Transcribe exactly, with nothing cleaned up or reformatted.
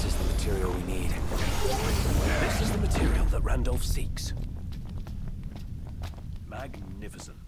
is the material we need. This is the material that Randolph seeks. Magnificent.